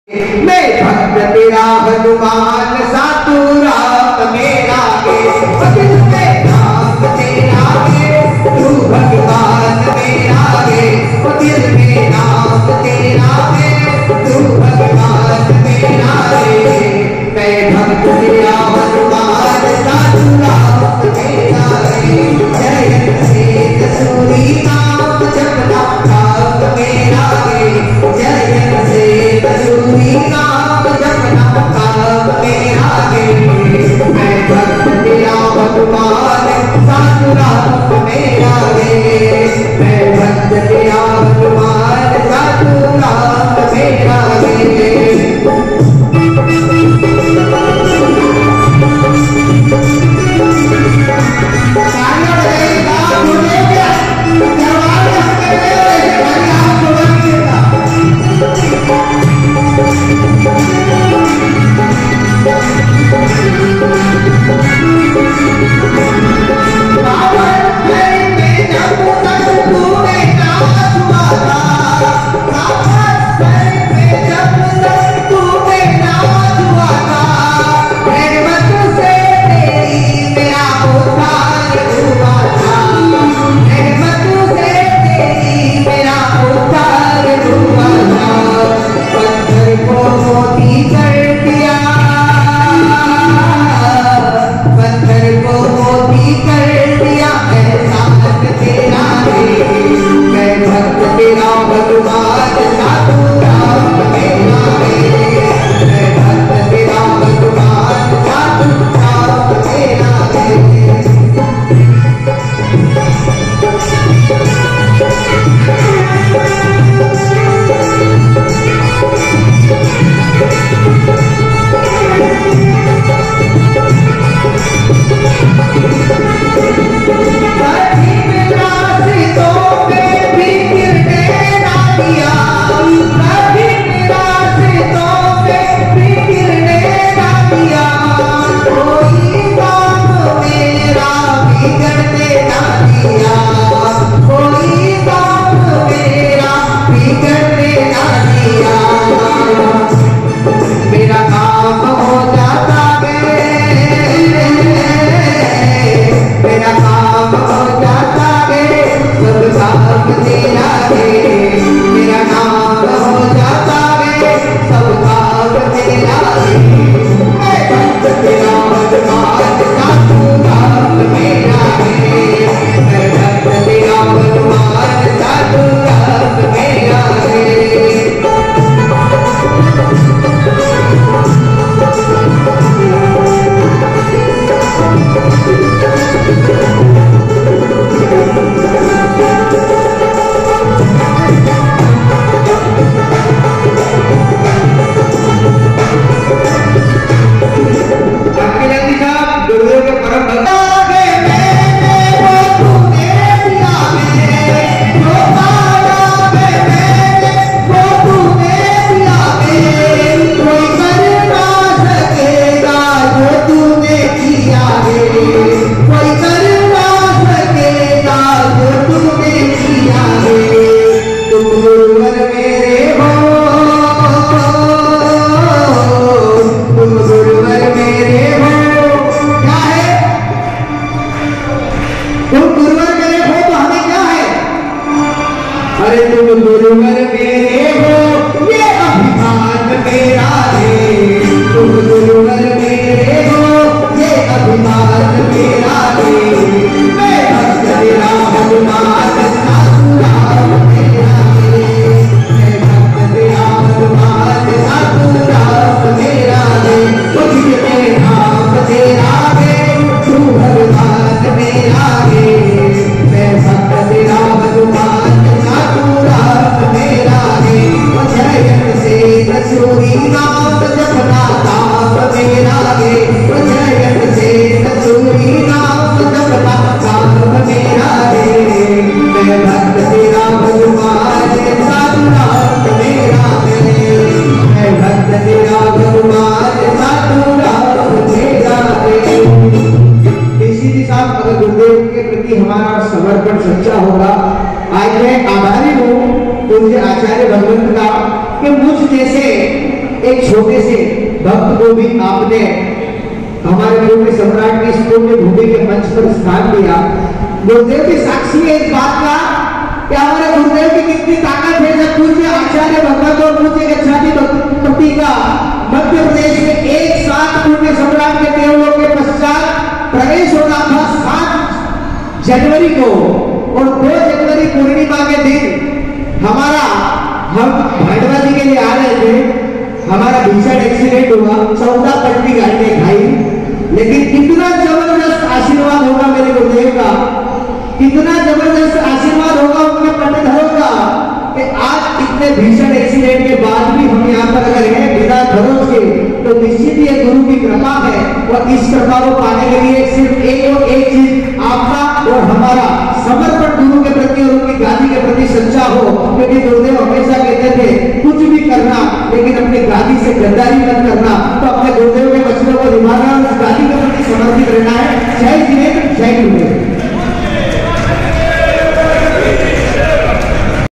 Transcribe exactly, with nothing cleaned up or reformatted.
मैं भक्त तेरा हनुमान सातु रात मेरा गे भजन में नाम तेरा गे तू भगवान मेरा गे दिल में नाम तेरा गे तू भगवान मेरा गे मैं भक्त तेरा हनुमान सातु रात मेरा गे जय श्री सूरी नाम जपना नाम मेरा गे जय श्री सूरी नाम जपना नाम मेरा गे मैं भक्त तेरा हनुमान सातु रात मेरा गे मैं भक्त तेरा हनुमान सातु रात मेरा गे आचार्य भगवंत का कि मुझ जैसे एक छोटे से भक्त को भी आपने हमारे पूर्व सम्राट की पुण्य भूमि के मंच पर स्थान दिया। गुरुदेव की साक्षी है इस बात का कि हमारे गुरुदेव की कितनी ताकत है। जब पूज्य आचार्य भगवत और पूज्य गच्छाति भक्ति का मध्य प्रदेश में एक साथ पूर्व सम्राट के देवलोक के पश्चात प्रवेश होना था सात जनवरी को, और दो जनवरी पूर्णिमा के दिन हमारा हम भांडवा जी के लिए आ रहे थे, हमारा भीषण एक्सीडेंट हुआ, चौदह पट्टी गाड़ी ने खाई। लेकिन कितना जबरदस्त आशीर्वाद होगा मेरे गुरुदेव का, कितना जबरदस्त आशीर्वाद होगा उनके पंडितों का कि आज इतने भीषण एक्सीडेंट के बाद भी हम यहाँ पर अगर हैं बिना भरोस के, तो निश्चित ही गुरु की कृपा है। और इस कृपा को पाने के लिए सिर्फ एक और एक चीज आपका और हमारा समर्पण गुरु के प्रति और उनकी गादी के प्रति सच्चा हो। क्योंकि गुरुदेव हमेशा कहते थे कुछ भी करना लेकिन अपनी गादी से गद्दारी मत करना। तो अपने गुरुदेव के वचनों को निभाना और उस गादी के प्रति समर्पित रहना है। जय